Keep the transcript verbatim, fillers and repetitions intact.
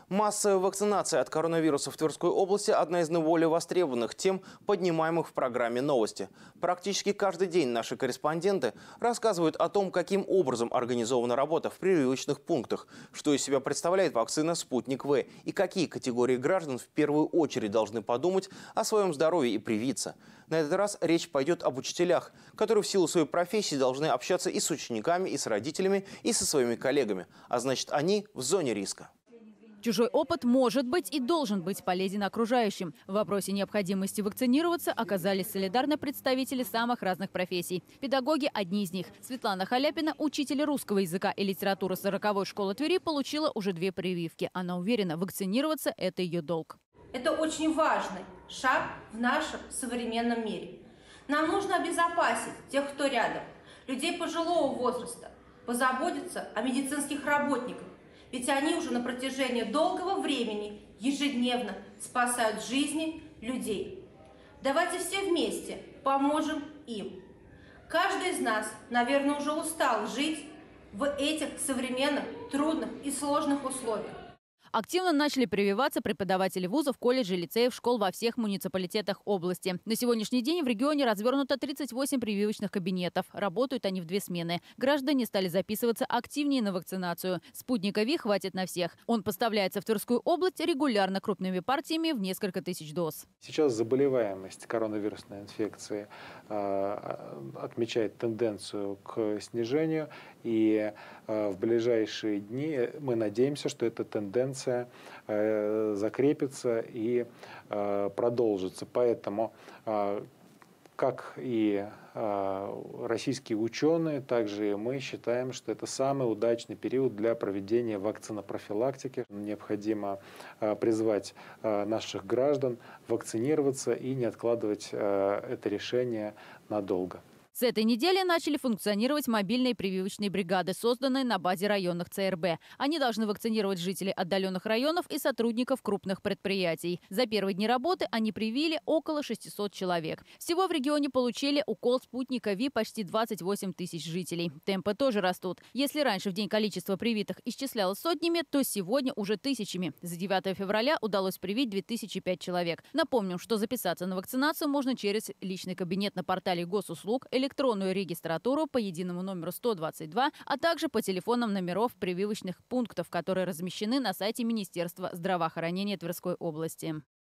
Массовая вакцинация от коронавируса в Тверской области – одна из наиболее востребованных тем, поднимаемых в программе «Новости». Практически каждый день наши корреспонденты рассказывают о том, каким образом организована работа в прививочных пунктах, что из себя представляет вакцина «Спутник В» и какие категории граждан в первую очередь должны подумать о своем здоровье и привиться. На этот раз речь пойдет об учителях, которые в силу своей профессии должны общаться и с учениками, и с родителями, и со своими коллегами. А значит, они в зоне риска. Чужой опыт может быть и должен быть полезен окружающим. В вопросе необходимости вакцинироваться оказались солидарны представители самых разных профессий. Педагоги – одни из них. Светлана Халяпина, учитель русского языка и литературы сороковой школы Твери, получила уже две прививки. Она уверена, вакцинироваться – это ее долг. Это очень важный шаг в нашем современном мире. Нам нужно обезопасить тех, кто рядом, людей пожилого возраста, позаботиться о медицинских работниках. Ведь они уже на протяжении долгого времени ежедневно спасают жизни людей. Давайте все вместе поможем им. Каждый из нас, наверное, уже устал жить в этих современных, трудных и сложных условиях. Активно начали прививаться преподаватели вузов, колледжей, лицеев, школ во всех муниципалитетах области. На сегодняшний день в регионе развернуто тридцать восемь прививочных кабинетов. Работают они в две смены. Граждане стали записываться активнее на вакцинацию. Спутника Ви хватит на всех. Он поставляется в Тверскую область регулярно крупными партиями в несколько тысяч доз. Сейчас заболеваемость коронавирусной инфекции э, отмечает тенденцию к снижению. И э, в ближайшие дни мы надеемся, что эта тенденция закрепится и продолжится. Поэтому, как и российские ученые, также и мы считаем, что это самый удачный период для проведения вакцинопрофилактики. Необходимо призвать наших граждан вакцинироваться и не откладывать это решение надолго. С этой недели начали функционировать мобильные прививочные бригады, созданные на базе районных Цэ Эр Бэ. Они должны вакцинировать жителей отдаленных районов и сотрудников крупных предприятий. За первые дни работы они привили около шестисот человек. Всего в регионе получили укол спутника Ви почти двадцать восемь тысяч жителей. Темпы тоже растут. Если раньше в день количество привитых исчислялось сотнями, то сегодня уже тысячами. За девятое февраля удалось привить две тысячи пять человек. Напомним, что записаться на вакцинацию можно через личный кабинет на портале госуслуг, электронную регистратуру по единому номеру сто двадцать два, а также по телефонам номеров прививочных пунктов, которые размещены на сайте Министерства здравоохранения Тверской области.